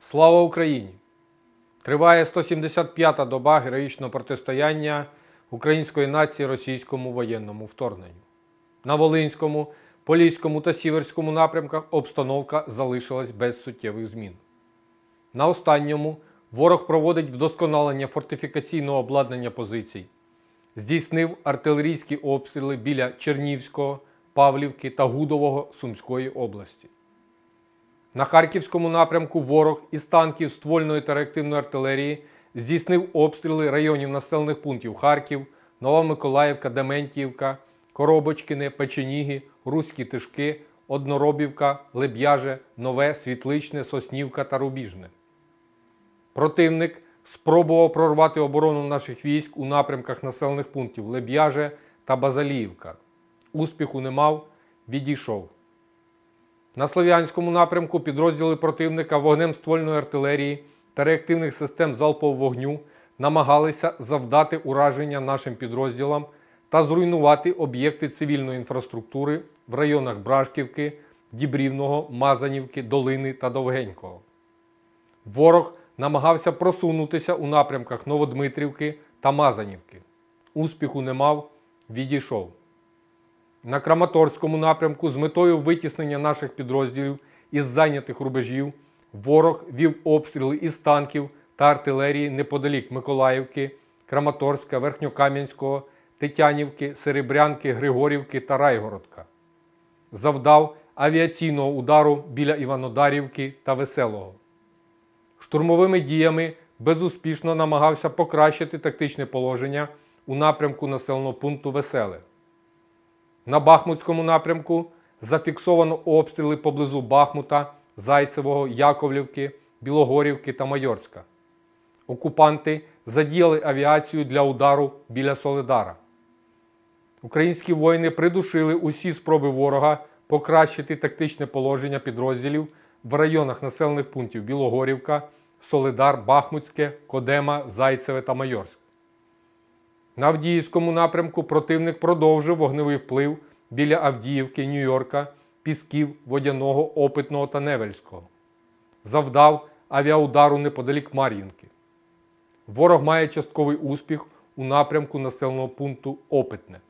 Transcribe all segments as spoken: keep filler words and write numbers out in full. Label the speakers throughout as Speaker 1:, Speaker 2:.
Speaker 1: Слава Україні! Триває сто сімдесят п'ята доба героїчного протистояння української нації російському воєнному вторгненню. На Волинському, Поліському та Сіверському напрямках обстановка залишилась без суттєвих змін. На останньому ворог проводить вдосконалення фортифікаційного обладнання позицій, здійснив артилерійські обстріли біля Чернівського, Павлівки та Гудового Сумської області. На Харківському напрямку ворог із танків ствольної та реактивної артилерії здійснив обстріли районів населених пунктів Харків, Нова Миколаївка, Дементіївка, Коробочкине, Печеніги, Руські Тишки, Одноробівка, Леб'яже, Нове, Світличне, Соснівка та Рубіжне. Противник спробував прорвати оборону наших військ у напрямках населених пунктів Леб'яже та Базаліївка. Успіху не мав, відійшов. На Слов'янському напрямку підрозділи противника вогнем ствольної артилерії та реактивних систем залпового вогню намагалися завдати ураження нашим підрозділам та зруйнувати об'єкти цивільної інфраструктури в районах Брашківки, Дібрівного, Мазанівки, Долини та Довгенького. Ворог намагався просунутися у напрямках Новодмитрівки та Мазанівки. Успіху не мав, відійшов. На Краматорському напрямку з метою витіснення наших підрозділів із зайнятих рубежів ворог вів обстріли із танків та артилерії неподалік Миколаївки, Краматорська, Верхньокам'янського, Тетянівки, Серебрянки, Григорівки та Райгородка. Завдав авіаційного удару біля Іванодарівки та Веселого. Штурмовими діями безуспішно намагався покращити тактичне положення у напрямку населеного пункту Веселе. На Бахмутському напрямку зафіксовано обстріли поблизу Бахмута, Зайцевого, Яковлівки, Білогорівки та Майорська. Окупанти задіяли авіацію для удару біля Соледара. Українські воїни придушили усі спроби ворога покращити тактичне положення підрозділів в районах населених пунктів Білогорівка, Соледар, Бахмутське, Кодема, Зайцеве та Майорськ. На Авдіївському напрямку противник продовжив вогневий вплив біля Авдіївки, Нью-Йорка, Пісків, Водяного, Опитного та Невельського. Завдав авіаудару неподалік Мар'їнки. Ворог має частковий успіх у напрямку населеного пункту Опитне.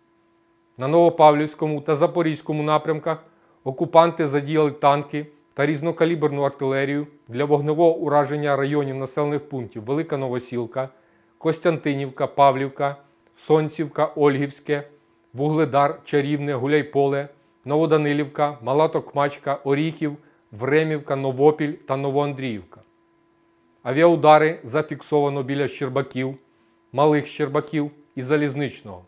Speaker 1: На Новопавлівському та Запорізькому напрямках окупанти задіяли танки та різнокаліберну артилерію для вогневого ураження районів населених пунктів Велика Новосілка, Костянтинівка, Павлівка, Сонцівка, Ольгівське, Вугледар, Чарівне, Гуляйполе, Новоданилівка, Мала Токмачка, Оріхів, Времівка, Новопіль та Новоандріївка. Авіаудари зафіксовано біля Щербаків, Малих Щербаків і Залізничного.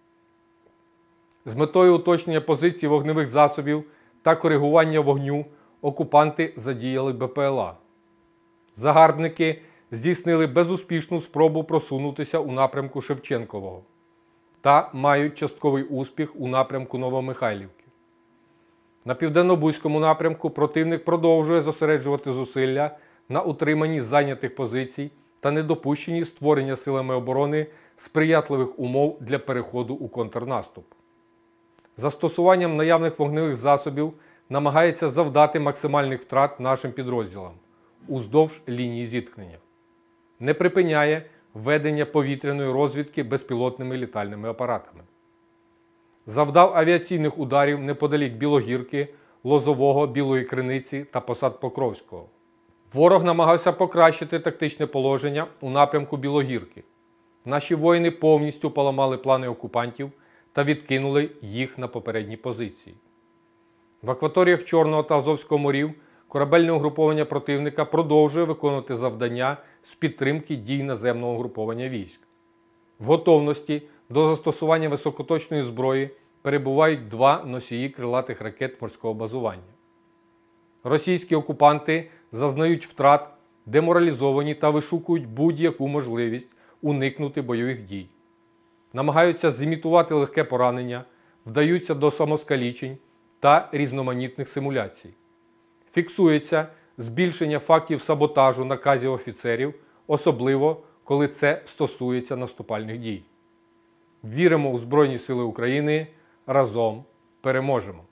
Speaker 1: З метою уточнення позицій вогневих засобів та коригування вогню окупанти задіяли Бе Пе Ел А. Загарбники здійснили безуспішну спробу просунутися у напрямку Шевченкового та мають частковий успіх у напрямку Новомихайлівки. На Південно-Бузькому напрямку противник продовжує зосереджувати зусилля на утриманні зайнятих позицій та недопущенні створення силами оборони сприятливих умов для переходу у контрнаступ. Застосуванням наявних вогневих засобів намагається завдати максимальних втрат нашим підрозділам уздовж лінії зіткнення. Не припиняє ведення повітряної розвідки безпілотними літальними апаратами. Завдав авіаційних ударів неподалік Білогірки, Лозового, Білої Криниці та посад Покровського. Ворог намагався покращити тактичне положення у напрямку Білогірки. Наші воїни повністю поламали плани окупантів та відкинули їх на попередні позиції. В акваторіях Чорного та Азовського морів корабельне угруповання противника продовжує виконувати завдання з підтримки дій наземного угруповання військ. В готовності до застосування високоточної зброї перебувають два носії крилатих ракет морського базування. Російські окупанти зазнають втрат, деморалізовані та вишукують будь-яку можливість уникнути бойових дій. Намагаються зімітувати легке поранення, вдаються до самоскалічень та різноманітних симуляцій. Фіксується збільшення фактів саботажу наказів офіцерів, особливо коли це стосується наступальних дій. Віримо у Збройні Сили України. Разом переможемо!